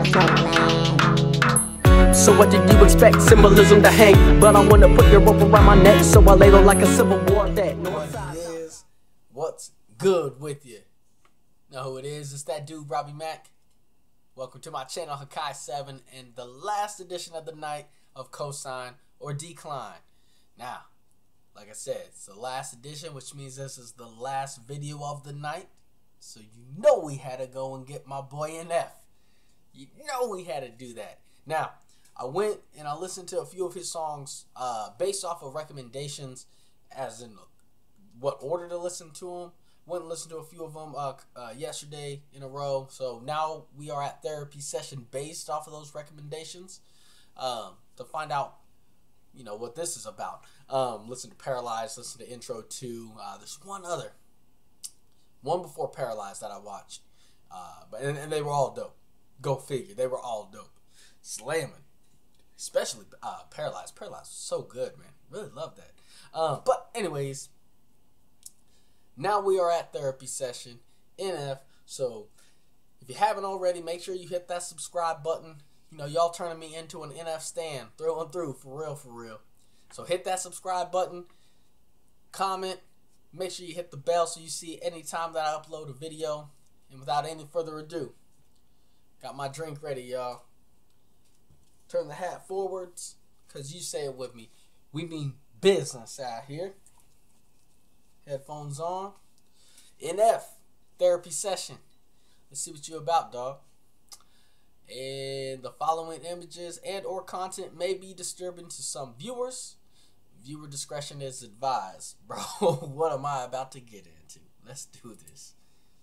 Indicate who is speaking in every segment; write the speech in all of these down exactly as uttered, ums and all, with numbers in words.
Speaker 1: So what did you expect? Symbolism to hang, but I wanna put your rope around my neck, so I lay low like a civil war vet.
Speaker 2: What is, what's good with you? Know who it is? It's that dude, Robbie Mack. Welcome to my channel, Cosign seven, and the last edition of the night of Cosign or Decline. Now, like I said, it's the last edition, which means this is the last video of the night. So you know we had to go and get my boy N F. You know we had to do that. Now, I went and I listened to a few of his songs uh, based off of recommendations, as in what order to listen to them. Went and listened to a few of them uh, uh, yesterday in a row. So now we are at therapy session based off of those recommendations um, to find out, you know, what this is about. Um, listen to Paralyzed, listen to Intro two. Uh, there's one other, one before Paralyzed that I watched, uh, but and, and they were all dope. Go figure, they were all dope, slamming. Especially uh, Paralyzed. Paralyzed was so good, man. Really love that. Um, but anyways, now we are at therapy session, N F. So if you haven't already, make sure you hit that subscribe button. You know, y'all turning me into an N F stan through and through, for real, for real. So hit that subscribe button, comment, make sure you hit the bell so you see anytime that I upload a video. And without any further ado, got my drink ready, y'all. Turn the hat forwards, because you say it with me. We mean business out here. Headphones on. N F, therapy session. Let's see what you're about, dog. And the following images and or content may be disturbing to some viewers. Viewer discretion is advised. Bro, what am I about to get into? Let's do this.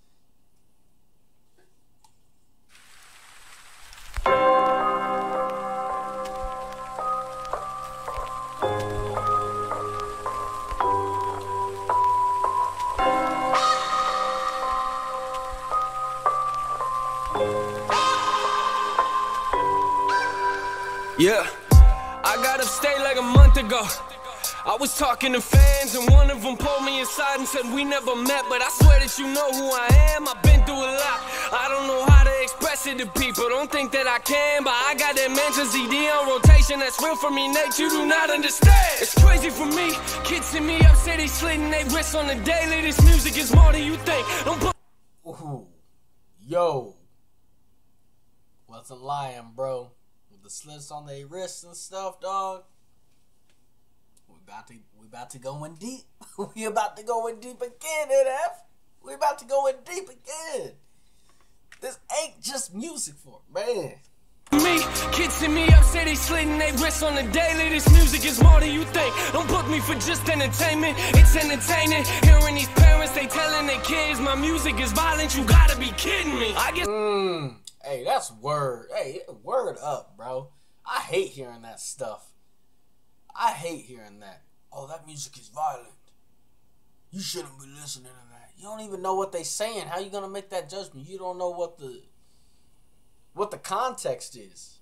Speaker 3: Yeah, I got upstate like a month ago. I was talking to fans and one of them pulled me aside and said we never met, but I swear that you know who I am. I've been through a lot. I don't know how to express it to people. Don't think that I can, but I got that mental Z D on rotation that's real for me, Nate. You do not understand. It's crazy for me. Kids hit me up, say they slitting their wrists on the daily. This music is more than you think. Don't put.
Speaker 2: Ooh, yo, wasn't lying, bro. The slits on their wrists and stuff, dog. We about to we about to go in deep. we about to go in deep again, N F. We about to go in deep again. This ain't just music for man.
Speaker 3: Me, kids hit me up, say they slitting their wrists on the daily. This music is more than you think. Don't book me for just entertainment. It's entertaining. Hearing these parents, they telling their kids my music is violent. You gotta be kidding me. I guess.
Speaker 2: Mm. Hey, that's word. Hey, word up, bro. I hate hearing that stuff. I hate hearing that. Oh, that music is violent. You shouldn't be listening to that. You don't even know what they saying. How you gonna make that judgment? You don't know what the what the context is.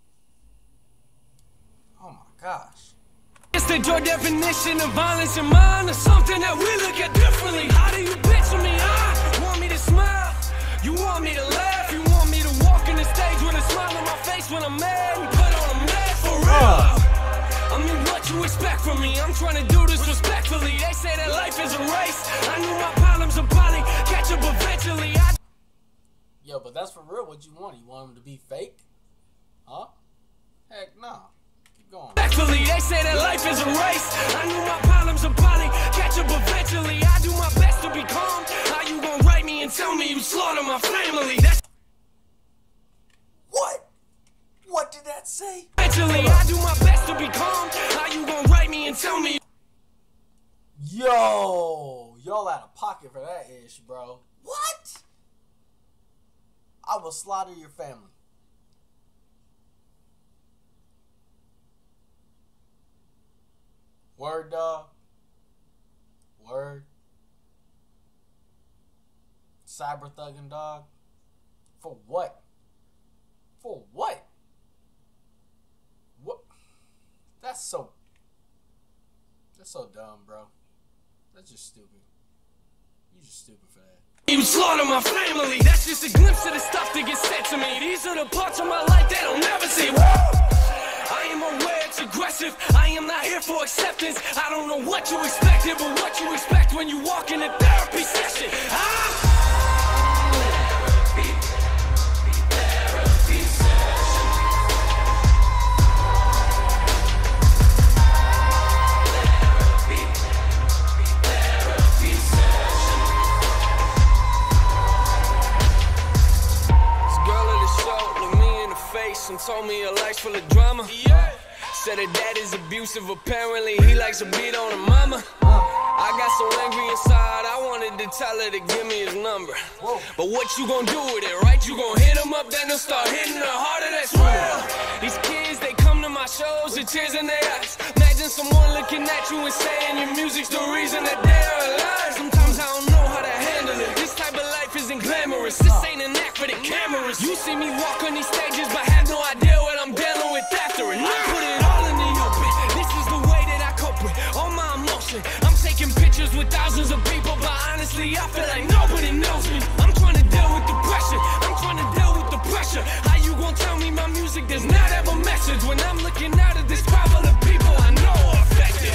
Speaker 2: Oh my gosh.
Speaker 3: It's that your definition of violence in mine, or something that we look at differently. How do you picture me? I want me to smile. You want me to laugh. You want me to walk in the stage with a smile on my face when I'm mad and put on a mask for real. Uh. I mean, what you expect from me? I'm trying to do this respectfully. They say that life is a race. I knew my problems would probably catch up eventually. I
Speaker 2: Yo, but that's for real. What you want? You want them to be fake? Huh? Heck no. Keep going.
Speaker 3: Respectfully, they say that life is a race. I knew my problems would probably catch up eventually. I do my best to be calm. How you gonna write me and tell me you slaughtered my family? That's
Speaker 2: what? What did that say?
Speaker 3: Eventually, I do my best to be calm. How you gonna write me and tell me?
Speaker 2: Yo, y'all out of pocket for that ish, bro. What? I will slaughter your family. Word, dog. Word. Cyber thugging, dog. For what? For what? What? That's so. That's so dumb, bro. That's just stupid. You just stupid for that.
Speaker 3: You slaughter my family. That's just a glimpse of the stuff that gets said to me. These are the parts of my life that I'll never see. Woo! I am aware it's aggressive. I am not here for acceptance. I don't know what you expected, but what you expect when you walk in a therapy session. Ah! And told me a life's full of drama. Yeah. Said her dad is abusive, apparently he likes to beat on her mama. I got so angry inside, I wanted to tell her to give me his number. Whoa. But what you gonna do with it, right? You gonna hit him up, then he'll start hitting her harder, that's real. These kids, they come to my shows with tears in their eyes. Imagine someone looking at you and saying your music's the reason that they're alive. Sometimes I don't know how to handle it. This type of life isn't glamorous. This ain't an act for the cameras. You see me walk on these stages, but have no idea what I'm dealing with after it. I put it all in the open. This is the way that I cope with all my emotion. I'm taking pictures with thousands of people, but honestly, I feel like nobody knows me. I'm trying to deal with the pressure. I'm trying to deal with the pressure. How you gonna tell me my music does not have a message when I'm looking out at this crowd full of people I know are affected?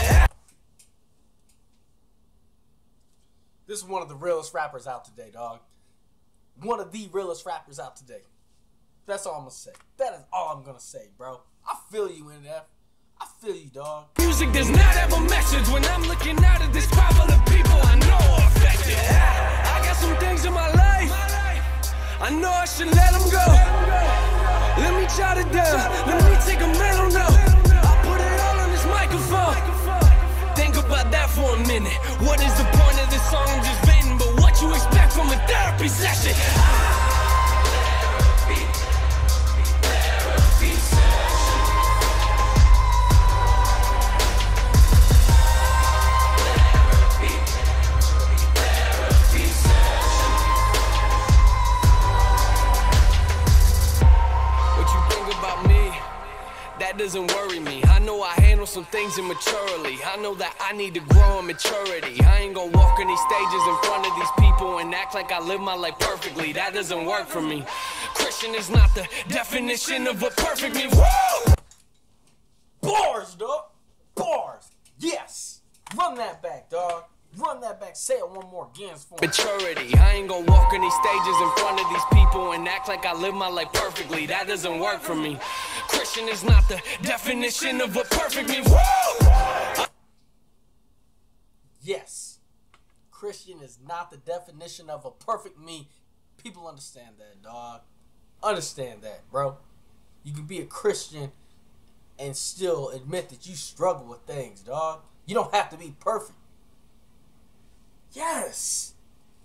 Speaker 2: This is one of the realest rappers out today, dog. One of the realest rappers out today. That's all I'm gonna say. That is all I'm gonna say, bro. I feel you, N F. I feel you, dog.
Speaker 3: Music does not have a message when I'm looking out at this crowd full of people I know are affected. I got some things in my life I know I should let them go. Let me jot it down. Let me take a mental note. I'll put it all on this microphone. Think about that for a minute. What is the point of this song I'm just venting? But what you expect from a therapy session? Ah. That doesn't worry me. I know I handle some things immaturely. I know that I need to grow in maturity. I ain't gonna walk on these stages in front of these people and act like I live my life perfectly. That doesn't work for me. Christian is not the definition of a perfect me. Woo!
Speaker 2: Bars, dog. Bars. Yes. Run that back, dog. Run that back. Say it one more again for me.
Speaker 3: Maturity. I ain't gonna walk on these stages in front of these people and act like I live my life perfectly. That doesn't work for me. Christian is not the definition of a perfect me. Woo!
Speaker 2: Yes. Christian is not the definition of a perfect me. People understand that, dog. Understand that, bro. You can be a Christian and still admit that you struggle with things, dog. You don't have to be perfect. Yes.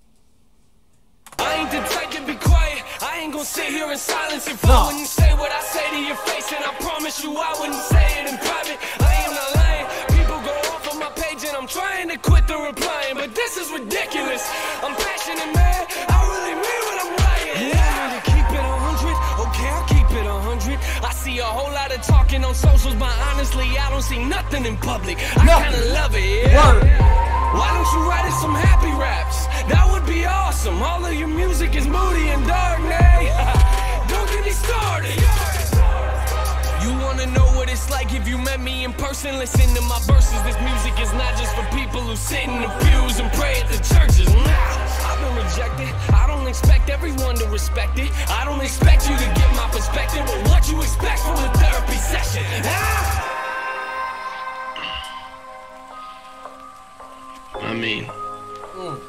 Speaker 3: I ain't the type to be quiet. I ain't gonna sit here in silence if
Speaker 2: no.
Speaker 3: I wouldn't say what I say to your face, and I promise you I wouldn't say it in private. I am not lying. People go off on my page and I'm trying to quit the replying, but this is ridiculous. I'm passionate, man. I really mean what I'm writing. Yeah, I need to keep it a hundred. Okay, I'll keep it a hundred. I see a whole lot of talking on socials, but honestly, I don't see nothing in public. I kinda love it. Yeah.
Speaker 2: Word.
Speaker 3: Why don't you write us some happy raps? That would be awesome. All of your music is moody and dark, nay. Don't get me started. You wanna know what it's like if you met me in person? Listen to my verses. This music is not just for people who sit in the pews and pray at the churches. Nah, I've been rejected. I don't expect everyone to respect it. I don't expect you to get my perspective, but what you expect from a therapy session? Ah! I mean, mm.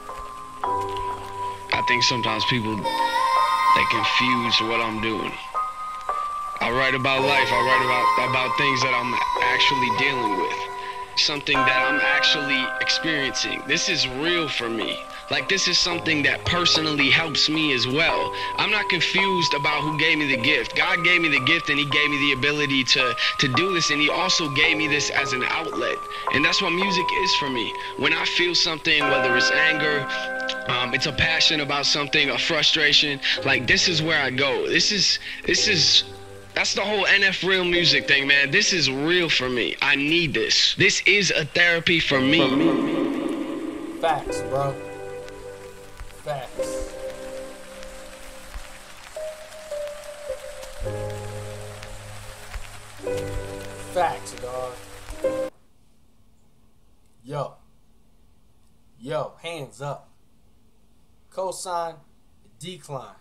Speaker 3: I think sometimes people, they confuse what I'm doing. I write about life, I write about, about things that I'm actually dealing with. Something that I'm actually experiencing. This is real for me. Like, this is something that personally helps me as well. I'm not confused about who gave me the gift. God gave me the gift and he gave me the ability to, to do this, and he also gave me this as an outlet. And that's what music is for me. When I feel something, whether it's anger, um, it's a passion about something, a frustration, like, this is where I go. This is, this is, that's the whole N F real music thing, man. This is real for me. I need this. This is a therapy for me.
Speaker 2: Facts, bro. Facts, dog. Yo. Yo, hands up. Cosign, decline.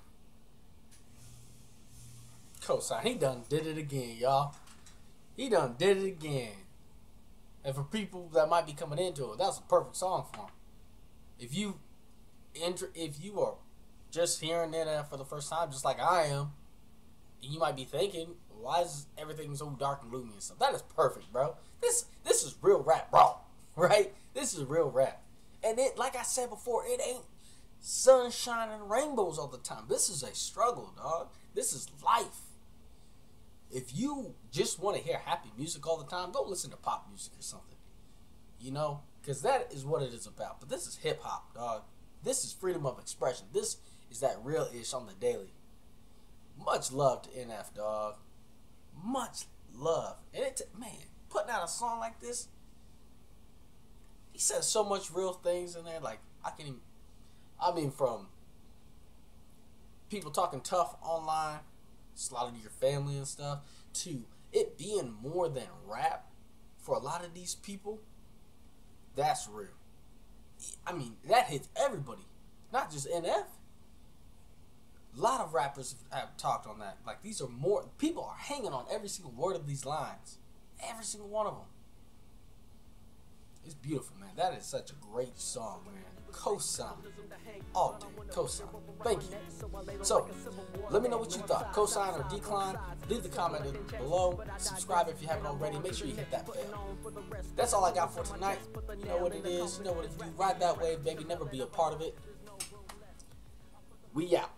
Speaker 2: Cosign, he done did it again, y'all. He done did it again. And for people that might be coming into it, that's a perfect song for him. If you, if you are just hearing it for the first time, just like I am, and you might be thinking, why is everything so dark and gloomy and stuff? That is perfect, bro. This this is real rap, bro. Right? This is real rap. And it, like I said before, it ain't sunshine and rainbows all the time. This is a struggle, dog. This is life. If you just want to hear happy music all the time, go listen to pop music or something. You know? Because that is what it is about. But this is hip-hop, dog. This is freedom of expression. This is that real-ish on the daily. Much love to N F, dog. Much love. And it, man, putting out a song like this, he says so much real things in there. Like, I can even, I mean, from people talking tough online, slaughtering your family and stuff, to it being more than rap for a lot of these people. That's real. I mean, that hits everybody, not just N F. A lot of rappers have talked on that. Like, these are more, people are hanging on every single word of these lines. Every single one of them. It's beautiful, man. That is such a great song, man. Cosign. All day. Cosign. Thank you. So, let me know what you thought. Cosign or decline? Leave the comment below. Subscribe if you haven't already. Make sure you hit that bell. That's all I got for tonight. You know what it is. You know what it is. Ride that wave, baby. Never be a part of it. We out.